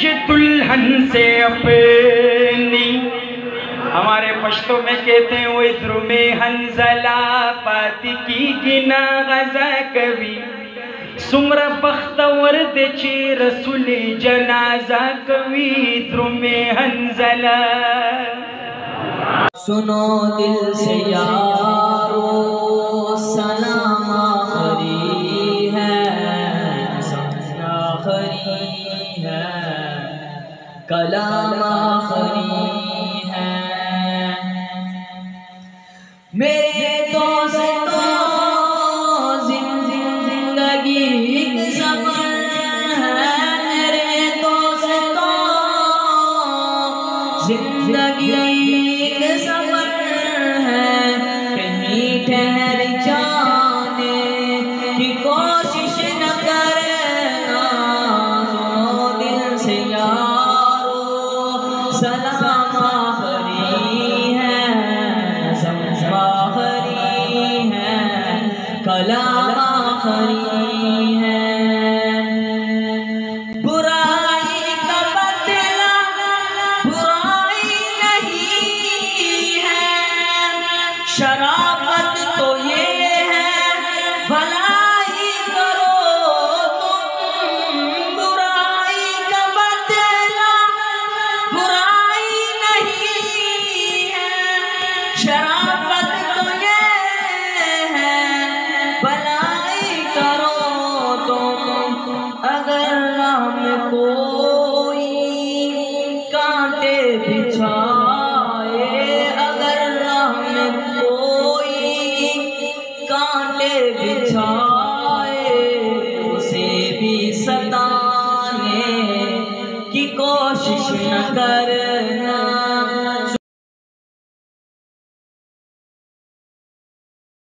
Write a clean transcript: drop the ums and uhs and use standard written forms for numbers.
दुल्हन से अपनी, हमारे पश्तो में कहते हैं वो इधर में हंजला पाती की गिना गजा कवि सुमरा बख्तवर दे चे रसूल जनाजा कवि इधर में हंजला। सुनो दिल से यारो सलाम आखरी है, आखरी है, कलाम आखरी है। मेरे दोस्तों जिंदगी एक सफर है, मेरे दोस्तों जिंदगी एक सफर है, कहीं ठहर जाने की कोशिश न करना। सुनो दिल से यारो सलाम आखरी है, आखरी है, कलाम आखरी है। बुराई का बदला बुराई नहीं है, शराफत तो ये है भलाई करो तुम। बुराई का बदला बुराई नहीं है, शराफत तो ये है भलाई करो तुम। अगर राह में कोई कांटे बिछाए, अगर राह में कोई कांटे बिछाए, उसे भी सताने की कोशिश न करना।